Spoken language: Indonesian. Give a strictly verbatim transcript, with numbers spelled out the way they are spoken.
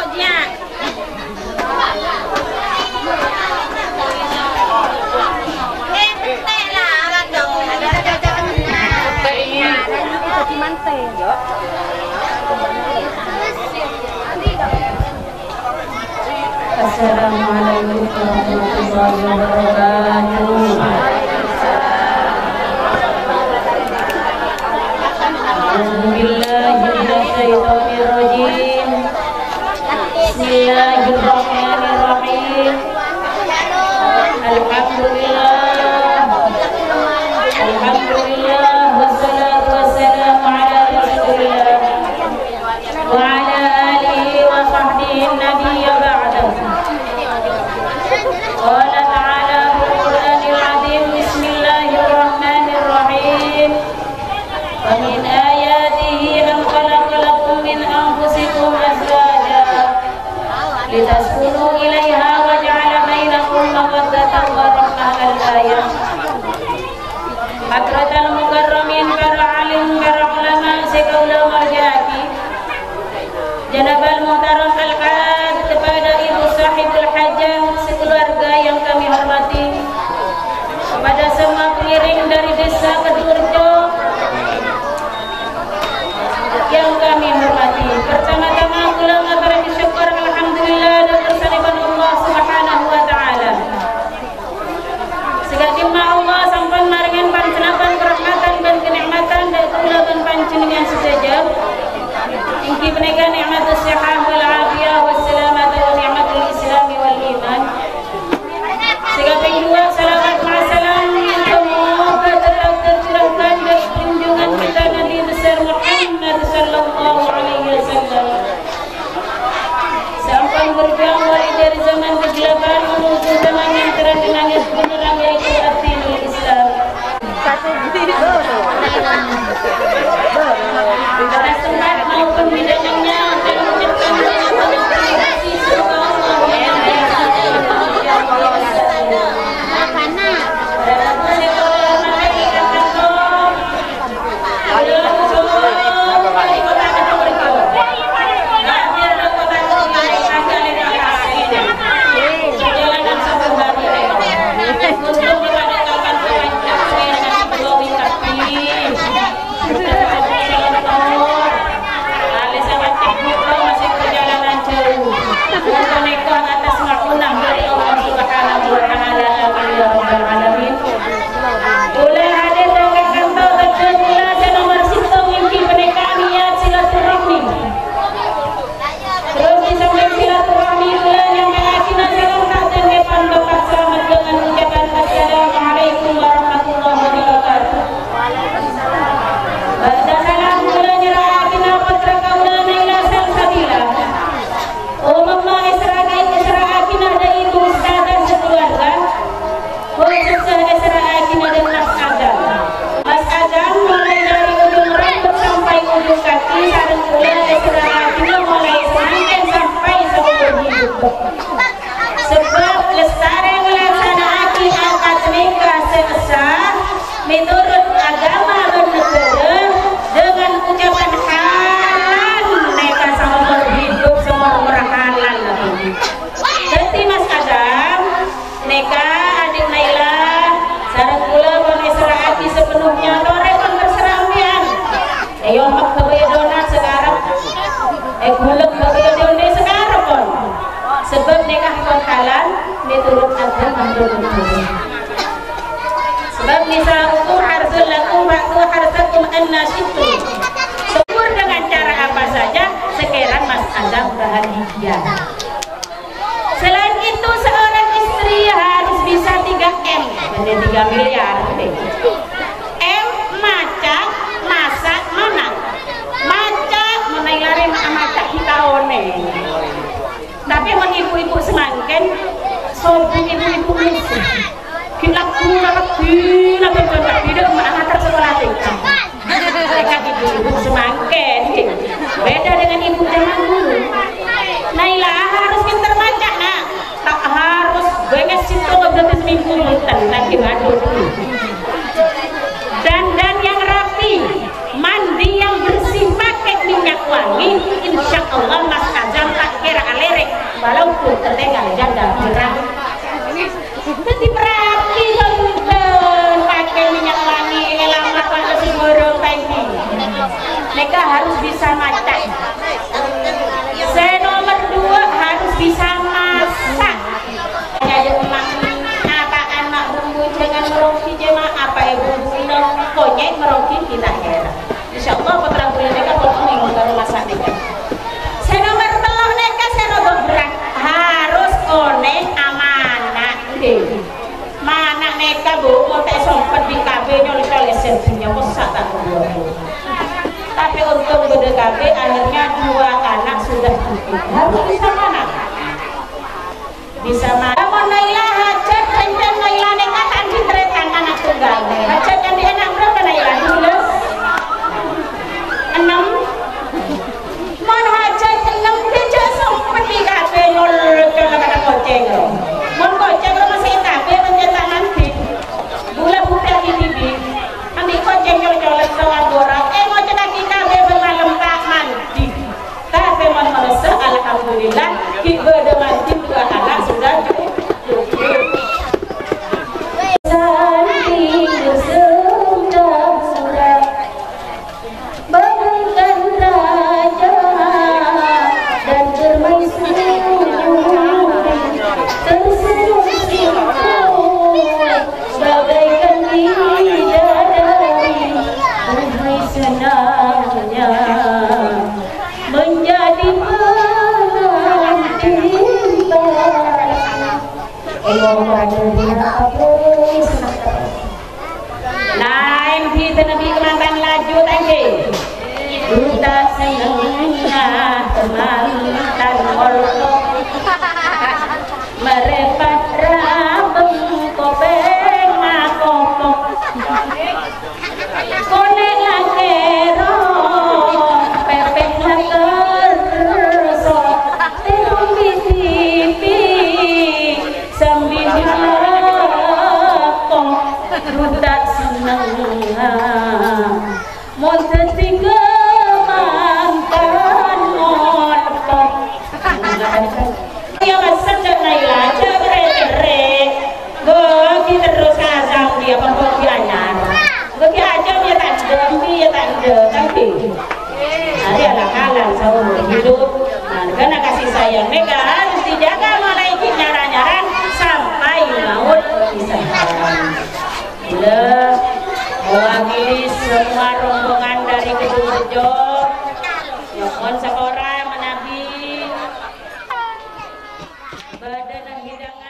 Rodia. Eh, teh lah orang dong. Di mantai. Assalamualaikum warahmatullahi wabarakatuh. Bismillahirrahmanirrahim. Bismillahirrahmanirrahim. Alhamdulillah. Alhamdulillah. Wassalatu wassalamu ala Rasulillah wa ala alihi wa sahbihi nabiyya ba'dahu. Qala ta'ala fil Qur'anil 'azim. Bismillahirrahmanirrahim. Wa min ayatihi an khalaqa lakum min anfusikum azwaja litaskunu ilaiha wa ja'ala bainakum mawaddatan wa rahmah. Al-ayah. Hadratal mukarramin para alim para ulama sekaula marjaki, Janabal Muhtaram Al-Qad, kepada ibu sahibul hajah sekeluarga yang kami hormati, kepada semua pengiring dari desa Kedurjo yang kami hormati. Pertama-tama ulama para bersyukur alhamdulillah dan bersaliban Allah Subhanahu wa taala. Segadimna Allah sampan maringan pancenapan kerahmatan dan kenikmatan dan keulaban panjenengan sedaya. Ingki penega nikmatus sihah wal afiyah was salamah wa nikmatul islam wal iman. Segading dua salawat ma'asalam yang semoga tetap tercurahkan dari junjungan kita Nabi besar Muhammad sallallahu alaihi wasallam. Sampai berjuang mulai dari zaman kegelapan menuju zaman yang terang dengan benerang yaitu Dinul Islam. Satu video. Pada tempat maupun bidangnya dan mengucapkan terima kasih kepada Allah yang Maha Esa. Sebab lestari melaksanakan akad nikah sebesar menurut agama bernegara dengan ucapan halal nikah sama berhidup semua orang halal. Jadi Mas Adam nikah adik Naila sareng kula boleh serahati sepenuhnya torepon terserah ambian. Ayo mak kebayadona sekarang eh gulek kebayadona sekarang pun. Sebab nikah kon halal menurut agama bernegara. Sebab nisa'ukum harsul lakum wa'tu harsakum annasyitum. Syukur dengan cara apa saja sekiranya Mas Adam bahagia. Selain itu seorang istri harus bisa tiga M, benar tiga miliar. M macak, masak, manak. Macak menailari macak hitaone. Tapi mun ibu-ibu semangken, sobu ibu-ibu misri. Kita kurang lebih, lebih banyak tidak anak tersekolah tingkat. Mereka ibu-ibu semangken, beda dengan ibu zaman dulu. Naila harus pintar macak nak, tak harus benges situ berarti seminggu hutan lagi ngadu dulu. Dandan yang rapi, mandi yang bersih, pakai minyak wangi, insya Allah Mas Azam tak kira ale K B akhirnya dua anak sudah cukup. Harus bisa mana? Bisa mana? Mau Naila hajat kencang Naila nekatan ditretang anak tunggal. Hajat yang di anak berapa Naila? Tulis enam. Mau hajat enam dia sempat di K B nol kalau kata goceng. Mau goceng lo masih K B mencetak nanti. Gula buka di bibi. Nanti goceng colok-colok sama orang. Eh mau cetak di K B bermalam tak mandi. K B mau merasa alhamdulillah kita dengan dua anak sudah cukup. Lain di Nabi kemantan laju tangke duta senengnya kemantan olok merepat rabeng kopeng ngakokok konek lakero pepeh lakerso terung bisipi sambil dilakok duta senengnya mon tertinggal mantan olok ya masa Naila cere-cere bagi terus kazam dia pembagi anyar bagi aja dia tanda dia tanda tapi nanti ada kalan seumur hidup nah karena kasih sayang mereka harus dijaga mulai nyaran-nyaran sampai maut berpisah. Bila mewakili semua rombongan dari Kedurjo mohon sekolah menabi badan dan hidangan